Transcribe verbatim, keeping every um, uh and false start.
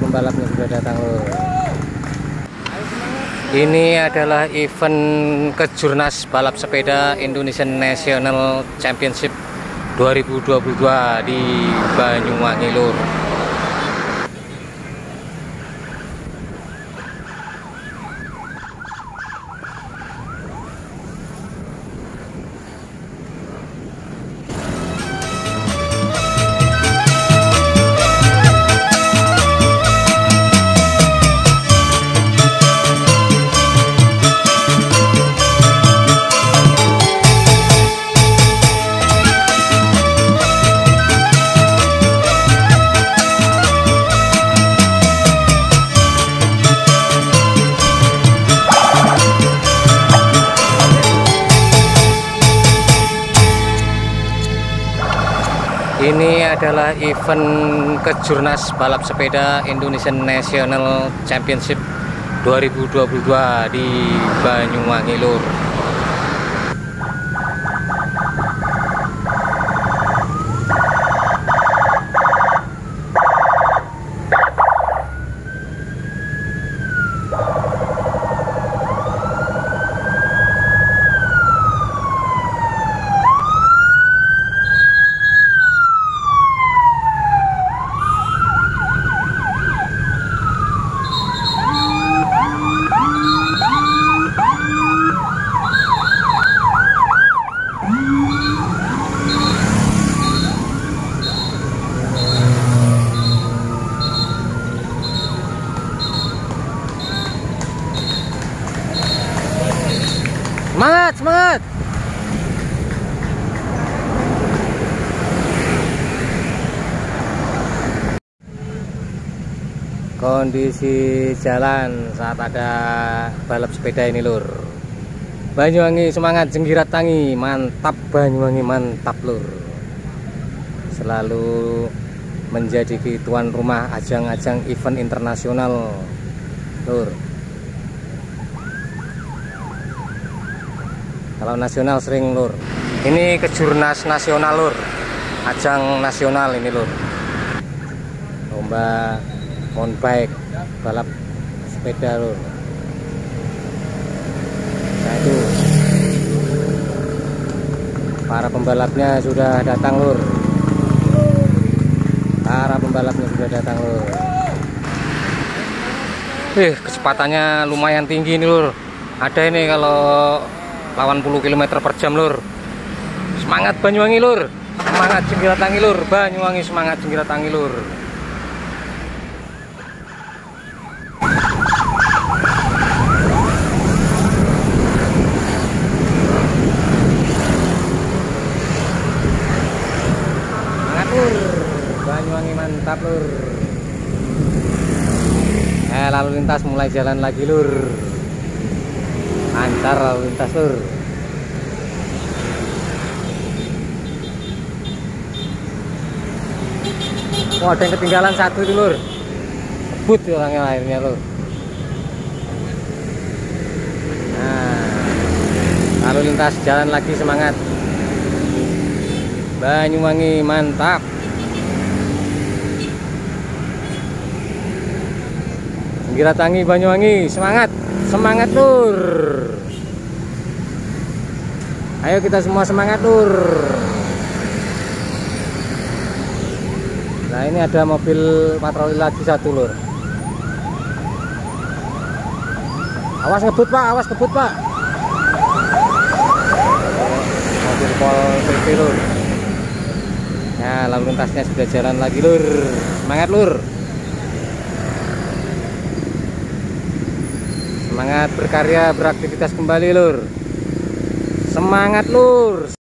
pembalapnya sudah datang lur. Ini adalah event Kejurnas Balap Sepeda Indonesian National Championship dua ribu dua puluh dua di Banyuwangi lur. Ini adalah event Kejurnas Balap Sepeda Indonesian National Championship dua ribu dua puluh dua di Banyuwangi lur. Semangat, semangat. Kondisi jalan saat ada balap sepeda ini lur. Banyuwangi semangat, Jenggirat Tangi, mantap Banyuwangi, mantap lur. Selalu menjadi tuan rumah ajang-ajang event internasional lur. Kalau nasional sering lur. Ini Kejurnas nasional lur. Ajang nasional ini lur. Lomba mountain bike, balap sepeda lur. Nah itu. Para pembalapnya sudah datang lur. Para pembalapnya sudah datang lur. Eh, kecepatannya lumayan tinggi ini lur. Ada ini kalau delapan puluh kilometer per jam lur. Semangat Banyuwangi lur. Semangat Jenggirat Tangi lur. Banyuwangi semangat Jenggirat Tangi lur. Semangat lur. Banyuwangi mantap lur. Eh, lalu lintas mulai jalan lagi lur. Lancar lalu lintas lur. Wah, ada yang ketinggalan satu itu lur. Kebut orangnya akhirnya lur. Nah, lalu lintas jalan lagi semangat. Banyuwangi mantap. Jenggirat Tangi Banyuwangi semangat. Semangat lur. Ayo kita semua semangat lur. Nah ini ada mobil patroli lagi satu lur. Awas ngebut pak, awas ngebut pak. Mobil Pol P P lur. Nah lalu lintasnya sudah jalan lagi lur. Semangat lur. Semangat berkarya, beraktivitas kembali lur. Semangat lur.